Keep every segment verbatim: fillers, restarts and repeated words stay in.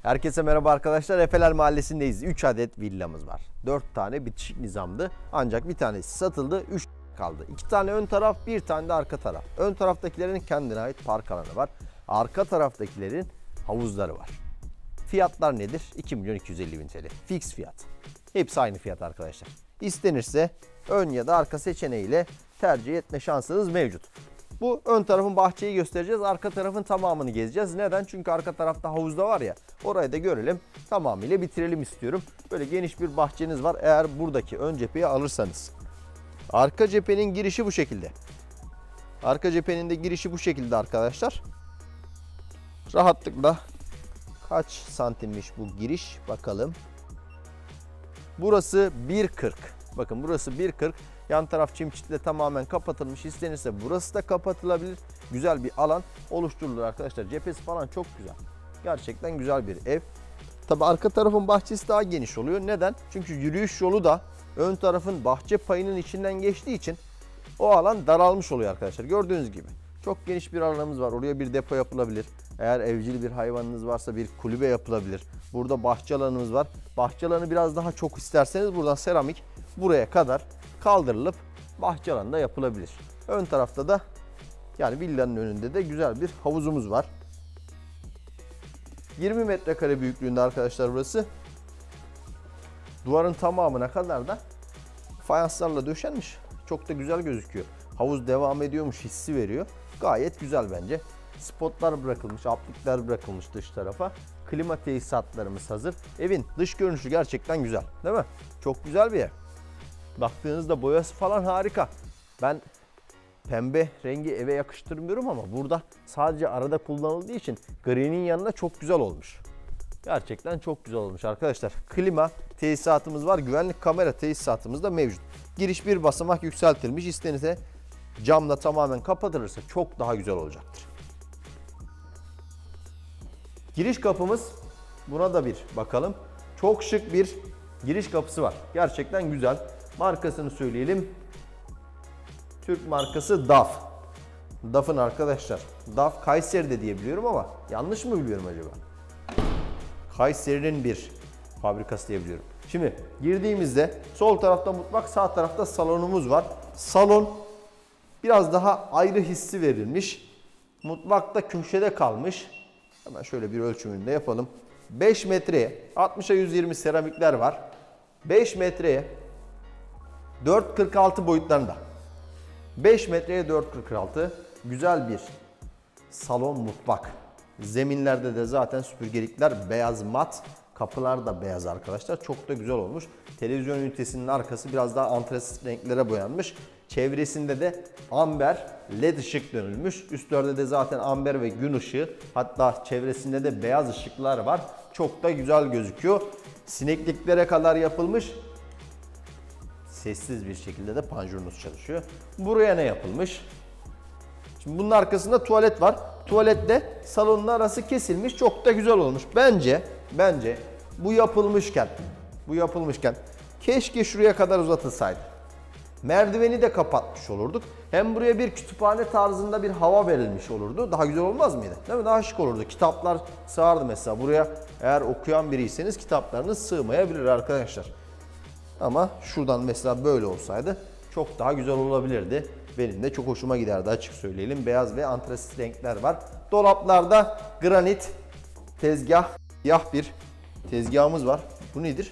Herkese merhaba arkadaşlar. Efeler Mahallesi'ndeyiz. üç adet villamız var. dört tane bitişik nizamdı. Ancak bir tanesi satıldı. üç kaldı. iki tane ön taraf, bir tane de arka taraf. Ön taraftakilerin kendine ait park alanı var. Arka taraftakilerin havuzları var. Fiyatlar nedir? iki milyon iki yüz elli bin T L. Fix fiyat. Hepsi aynı fiyat arkadaşlar. İstenirse ön ya da arka seçeneğiyle tercih etme şansınız mevcut. Bu ön tarafın bahçeyi göstereceğiz. Arka tarafın tamamını gezeceğiz. Neden? Çünkü arka tarafta havuzda var ya. Orayı da görelim. Tamamıyla bitirelim istiyorum. Böyle geniş bir bahçeniz var. Eğer buradaki ön cepheyi alırsanız. Arka cephenin girişi bu şekilde. Arka cephenin de girişi bu şekilde arkadaşlar. Rahatlıkla kaç santimmiş bu giriş? Bakalım. Burası bir kırk. Bakın burası bir kırk. Yan taraf çim çitle tamamen kapatılmış. İstenirse burası da kapatılabilir. Güzel bir alan oluşturulur arkadaşlar. Cephesi falan çok güzel. Gerçekten güzel bir ev. Tabi arka tarafın bahçesi daha geniş oluyor. Neden? Çünkü yürüyüş yolu da ön tarafın bahçe payının içinden geçtiği için o alan daralmış oluyor arkadaşlar. Gördüğünüz gibi. Çok geniş bir alanımız var. Oraya bir depo yapılabilir. Eğer evcil bir hayvanınız varsa bir kulübe yapılabilir. Burada bahçe alanımız var. Bahçe alanı biraz daha çok isterseniz buradan seramik buraya kadar kaldırılıp bahçe alanında yapılabilir. Ön tarafta da yani villanın önünde de güzel bir havuzumuz var. yirmi metrekare büyüklüğünde arkadaşlar burası. Duvarın tamamına kadar da fayanslarla döşenmiş. Çok da güzel gözüküyor. Havuz devam ediyormuş hissi veriyor. Gayet güzel bence. Spotlar bırakılmış, aplikler bırakılmış dış tarafa. Klima tesisatlarımız hazır. Evin dış görünüşü gerçekten güzel, değil mi? Çok güzel bir ev. Baktığınızda boyası falan harika. Ben pembe rengi eve yakıştırmıyorum ama burada sadece arada kullanıldığı için gri'nin yanına çok güzel olmuş. Gerçekten çok güzel olmuş arkadaşlar. Klima tesisatımız var. Güvenlik kamera tesisatımız da mevcut. Giriş bir basamak yükseltilmiş. İstenirse camla tamamen kapatılırsa çok daha güzel olacaktır. Giriş kapımız, buna da bir bakalım. Çok şık bir giriş kapısı var. Gerçekten güzel. Markasını söyleyelim. Türk markası D A F. D A F'ın arkadaşlar. D A F Kayseri'de diye biliyorum ama yanlış mı biliyorum acaba? Kayseri'nin bir fabrikası diye biliyorum. Şimdi girdiğimizde sol tarafta mutfak, sağ tarafta salonumuz var. Salon biraz daha ayrı hissi verilmiş. Mutfakta köşede kalmış. Hemen şöyle bir ölçümünü de yapalım. beş metreye altmışa yüz yirmi seramikler var. beş metreye dört kırk altı boyutlarında. beş metreye dört kırk altı. Güzel bir salon mutfak. Zeminlerde de zaten süpürgelikler beyaz mat. Kapılar da beyaz arkadaşlar. Çok da güzel olmuş. Televizyon ünitesinin arkası biraz daha antresit renklere boyanmış. Çevresinde de amber led ışık dönülmüş. Üstlerde de zaten amber ve gün ışığı. Hatta çevresinde de beyaz ışıklar var. Çok da güzel gözüküyor. Sinekliklere kadar yapılmış. Sessiz bir şekilde de panjurunuz çalışıyor. Buraya ne yapılmış? Şimdi bunun arkasında tuvalet var. Tuvalette salonun arası kesilmiş. Çok da güzel olmuş. Bence, bence bu yapılmışken, bu yapılmışken keşke şuraya kadar uzatılsaydı. Merdiveni de kapatmış olurduk. Hem buraya bir kütüphane tarzında bir hava verilmiş olurdu. Daha güzel olmaz mıydı? Değil mi? Daha şık olurdu. Kitaplar sığardı mesela. Buraya eğer okuyan biriyseniz kitaplarınız sığmayabilir arkadaşlar. Ama şuradan mesela böyle olsaydı çok daha güzel olabilirdi. Benim de çok hoşuma giderdi, açık söyleyelim. Beyaz ve antrasit renkler var. Dolaplarda granit tezgah, siyah bir tezgahımız var. Bu nedir?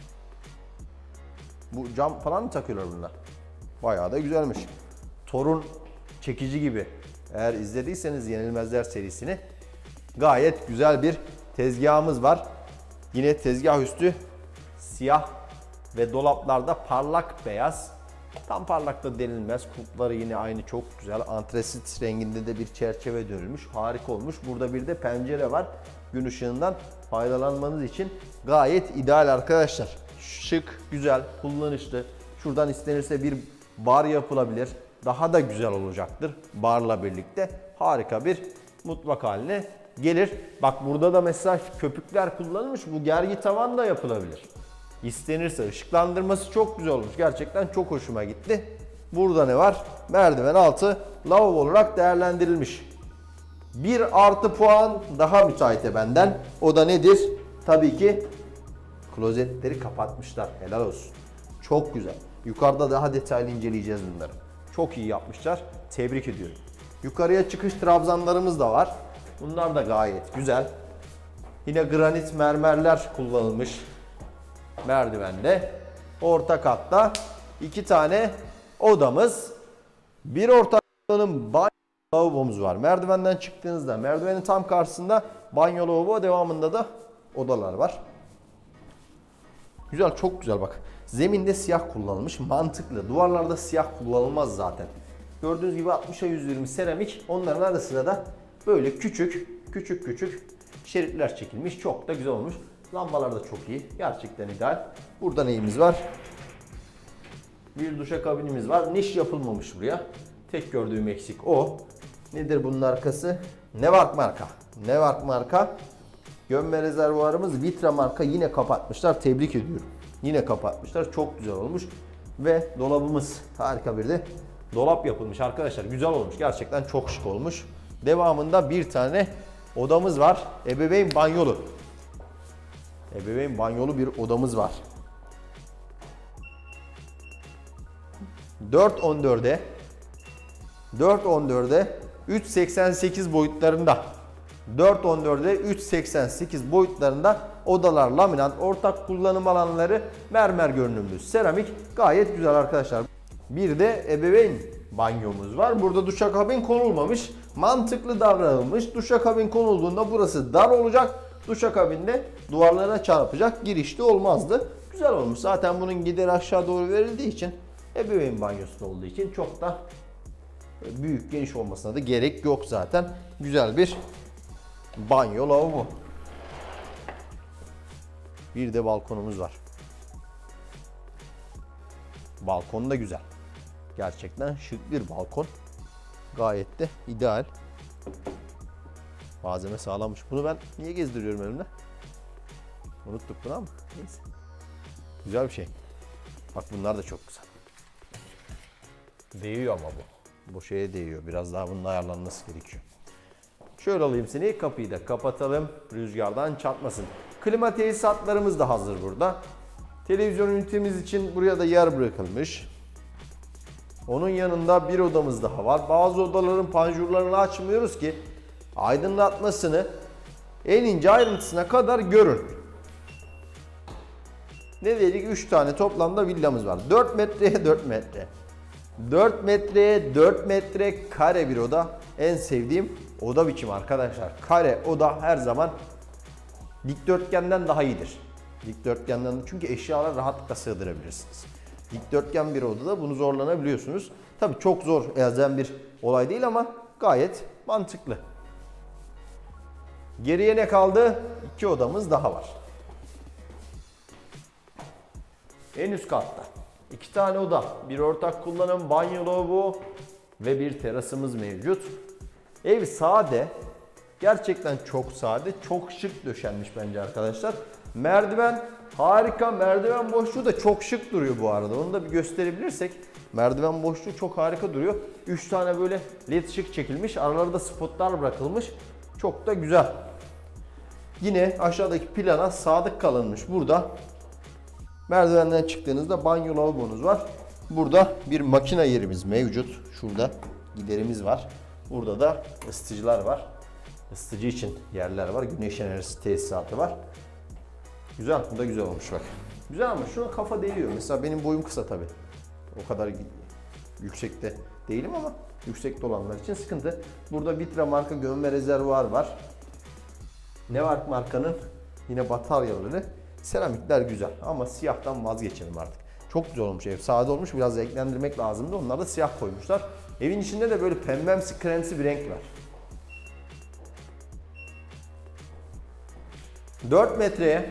Bu cam falan mı takıyorlar bunlar? Bayağı da güzelmiş. Torun çekici gibi. Eğer izlediyseniz Yenilmezler serisini, gayet güzel bir tezgahımız var. Yine tezgah üstü siyah ve dolaplarda parlak beyaz. Tam parlak da denilmez. Kulpları yine aynı çok güzel. Antresit renginde de bir çerçeve dönülmüş. Harika olmuş. Burada bir de pencere var. Gün ışığından faydalanmanız için gayet ideal arkadaşlar. Şık, güzel, kullanışlı. Şuradan istenirse bir bar yapılabilir. Daha da güzel olacaktır. Barla birlikte harika bir mutfak haline gelir. Bak burada da mesela köpükler kullanılmış. Bu gergi tavan da yapılabilir. İstenirse ışıklandırması çok güzel olmuş. Gerçekten çok hoşuma gitti. Burada ne var? Merdiven altı lavabo olarak değerlendirilmiş. Bir artı puan daha müteahhite benden. O da nedir? Tabii ki klozetleri kapatmışlar. Helal olsun. Çok güzel. Yukarıda daha detaylı inceleyeceğiz bunları. Çok iyi yapmışlar. Tebrik ediyorum. Yukarıya çıkış trabzanlarımız da var. Bunlar da gayet güzel. Yine granit mermerler kullanılmış merdivende. Orta katta iki tane odamız, bir ortak kullanım banyo lavabomuz var. Merdivenden çıktığınızda merdivenin tam karşısında banyo lavabo, devamında da odalar var. Güzel, çok güzel bak. Zeminde siyah kullanılmış, mantıklı. Duvarlarda siyah kullanılmaz zaten. Gördüğünüz gibi altmışa yüz yirmi seramik. Onların arasına da böyle küçük küçük küçük şeritler çekilmiş. Çok da güzel olmuş. Lambalar da çok iyi. Gerçekten ideal. Burada neyimiz var? Bir duşakabinimiz var. Niş yapılmamış buraya. Tek gördüğüm eksik o. Nedir bunun arkası? Nevark marka. Nevark marka. Gömme rezervuarımız Vitra marka, yine kapatmışlar. Tebrik ediyorum. Yine kapatmışlar. Çok güzel olmuş. Ve dolabımız harika bir de dolap yapılmış arkadaşlar. Güzel olmuş. Gerçekten çok şık olmuş. Devamında bir tane odamız var. Ebeveyn banyolu. Ebeveyn banyolu bir odamız var. dört on dörde dört on dörde üç seksen sekiz boyutlarında dört on dörde üç seksen sekiz boyutlarında odalar laminat, ortak kullanım alanları mermer görünümlü seramik, gayet güzel arkadaşlar. Bir de ebeveyn banyomuz var. Burada duşakabin konulmamış. Mantıklı davranılmış. Duşakabin konulduğunda burası dar olacak. Duşakabinde duvarlarına çarpacak. Girişte olmazdı. Güzel olmuş. Zaten bunun gideri aşağı doğru verildiği için, ebeveyn banyosu olduğu için çok da büyük, geniş olmasına da gerek yok zaten. Güzel bir banyo lavabo. Bir de balkonumuz var. Balkon da güzel. Gerçekten şık bir balkon. Gayet de ideal. Malzeme sağlanmış. Bunu ben niye gezdiriyorum elimde? Unuttuk bunu ama neyse. Güzel bir şey. Bak bunlar da çok güzel. Değiyor ama bu. Bu şeye değiyor. Biraz daha bunun ayarlanması gerekiyor. Şöyle alayım seni. Kapıyı da kapatalım. Rüzgardan çarpmasın. Klima tesisatlarımız da hazır burada. Televizyon ünitemiz için buraya da yer bırakılmış. Onun yanında bir odamız daha var. Bazı odaların panjurlarını açmıyoruz ki aydınlatmasını en ince ayrıntısına kadar görün. Ne dedik? üç tane toplamda villamız var. dört metreye dört metre. dört metreye dört metre kare bir oda. En sevdiğim oda biçimi arkadaşlar. Kare oda her zaman dikdörtgenden daha iyidir. Dikdörtgenden, çünkü eşyaları rahatlıkla sığdırabilirsiniz. Dikdörtgen bir odada bunu zorlanabiliyorsunuz. Tabii çok zor elzem bir olay değil ama gayet mantıklı. Geriye ne kaldı? İki odamız daha var. En üst katta iki tane oda, bir ortak kullanım banyo lavabo ve bir terasımız mevcut. Ev sade. Gerçekten çok sade, çok şık döşenmiş bence arkadaşlar. Merdiven harika. Merdiven boşluğu da çok şık duruyor bu arada. Onu da bir gösterebilirsek. Merdiven boşluğu çok harika duruyor. üç tane böyle led ışık çekilmiş. Aralarda spotlar bırakılmış. Çok da güzel. Yine aşağıdaki plana sadık kalınmış. Burada merdivenden çıktığınızda banyo lavabonuz var. Burada bir makine yerimiz mevcut. Şurada giderimiz var. Burada da ısıtıcılar var. Isıtıcı için yerler var. Güneş enerjisi tesisatı var. Güzel. Bu da güzel olmuş bak. Güzel ama şuna kafa değiyor. Mesela benim boyum kısa tabii. O kadar yüksekte değilim ama yüksekte olanlar için sıkıntı. Burada Vitra marka gömme rezervuar var. Nevark markanın yine bataryaları. Seramikler güzel ama siyahtan vazgeçelim artık. Çok güzel olmuş ev. Sade olmuş. Biraz renklendirmek lazımdı. Onlar da siyah koymuşlar. Evin içinde de böyle pembemsi, kremsi bir renk var. dört metreye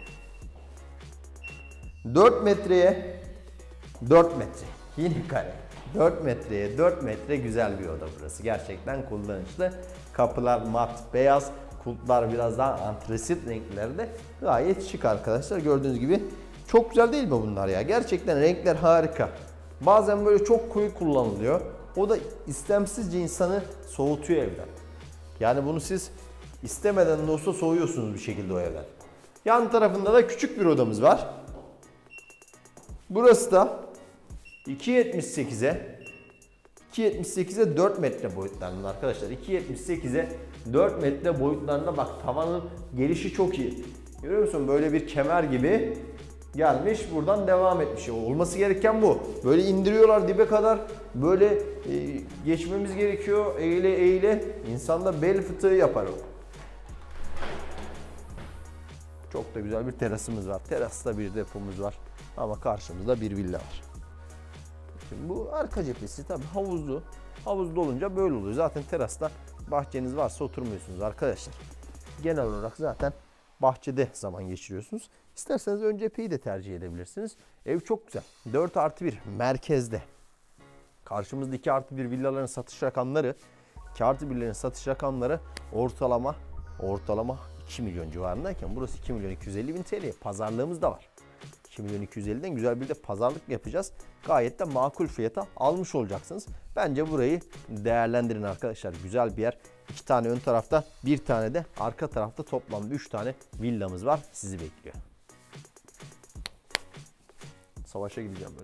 dört metreye dört metre. Yine kare. dört metreye dört metre güzel bir oda burası. Gerçekten kullanışlı. Kapılar mat beyaz. Kulplar biraz daha antresit renklerde. Gayet şık arkadaşlar. Gördüğünüz gibi çok güzel değil mi bunlar ya? Gerçekten renkler harika. Bazen böyle çok koyu kullanılıyor. O da istemsizce insanı soğutuyor evden. Yani bunu siz istemeden de olsa soğuyorsunuz bir şekilde o evden. Yan tarafında da küçük bir odamız var. Burası da iki yetmiş sekize iki yetmiş sekize dört metre boyutlarında arkadaşlar. iki yetmiş sekize dört metre boyutlarında, bak tavanın gelişi çok iyi. Görüyor musun? Böyle bir kemer gibi gelmiş, buradan devam etmiş. Olması gereken bu. Böyle indiriyorlar dibe kadar. Böyle e, geçmemiz gerekiyor. Eğile eğile. İnsanda bel fıtığı yapar o. Çok da güzel bir terasımız var. Terasta bir depomuz var. Ama karşımızda bir villa var. Şimdi bu arka cephesi tabii havuzlu. Havuzlu olunca böyle oluyor. Zaten terasta bahçeniz varsa oturmuyorsunuz arkadaşlar. Genel olarak zaten bahçede zaman geçiriyorsunuz. İsterseniz ön cepheyi de tercih edebilirsiniz. Ev çok güzel. dört artı bir merkezde. Karşımızda iki artı bir villaların satış rakamları, iki artı birlerin satış rakamları ortalama ortalama iki milyon civarındayken burası iki milyon iki yüz elli bin T L. Pazarlığımız da var. iki milyon iki yüz elliden güzel bir de pazarlık yapacağız. Gayet de makul fiyata almış olacaksınız. Bence burayı değerlendirin arkadaşlar. Güzel bir yer. İki tane ön tarafta, bir tane de arka tarafta, toplamda üç tane villamız var. Sizi bekliyor. Savaşa gideceğim.